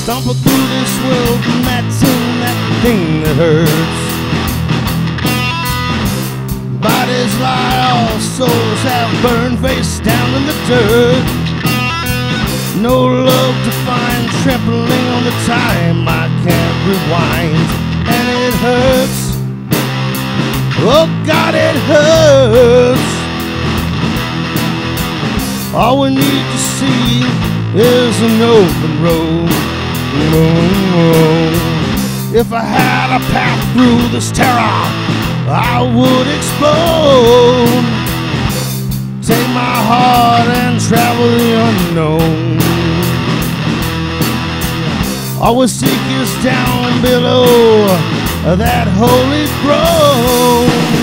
Stumble through this world, and that's in that thing that hurts. Bodies lie, all souls have burned, face down in the dirt. No love to find, trampling on the time I can't rewind. And it hurts, oh God, it hurts. All we need to see is an open road. If I had a path through this terror, I would explode. Take my heart and travel the unknown. All we seek is down below that holy throne.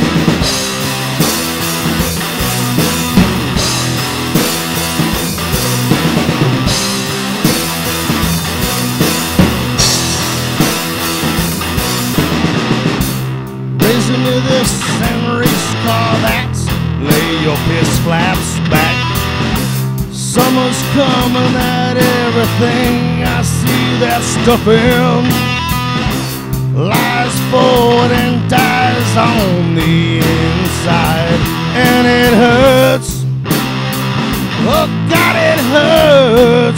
Raise me this and race car that. Lay your piss flaps back. Summer's coming at everything I see that stuff in. Lies forward and dies on the inside. And it hurts, oh God, it hurts.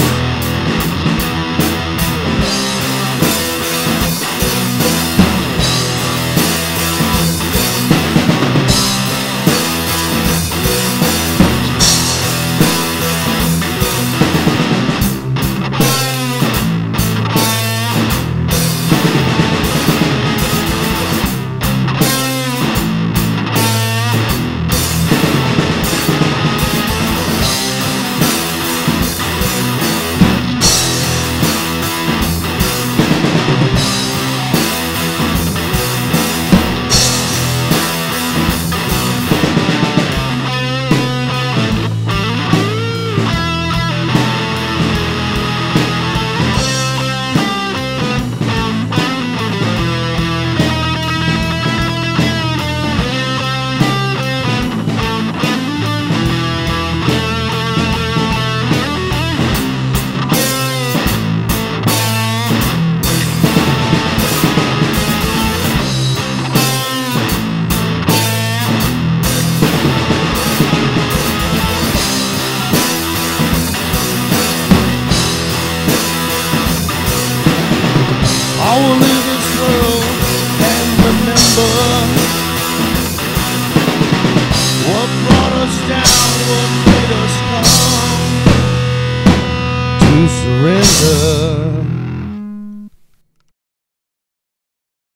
I will leave this world and remember what brought us down, what made us come to surrender.